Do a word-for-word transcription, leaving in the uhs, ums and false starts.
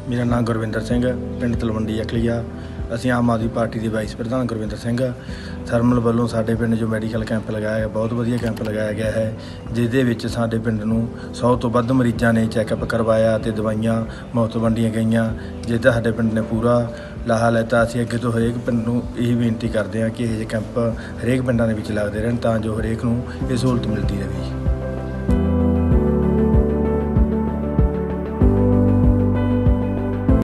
मेरा नाम गुरविंदर सिंह, पिंड तलवंडी अखलीआ। ਅਸੀਂ आम आदमी पार्टी के वाइस प्रधान गुरविंदर सिंह थर्मल वालों साडे पिंड जो मैडिकल कैंप लगाया, बहुत वधिया कैंप लगाया गया है, जिहदे विच साडे पिंड नूं सौ तो वध मरीज़ां ने चैकअप करवाया ते दवाइयां मुफ्त वंडियां गईयां, जिहदा साडे पिंड ने पूरा लाहा लैता। असीं अगे तो हरेक पिंड नूं यही बेनती करते हैं कि इह जिहे कैंप हरेक पिंडां दे विच लगदे रहण तां जो हरेक नूं इह सहूलत मिलदी रहे।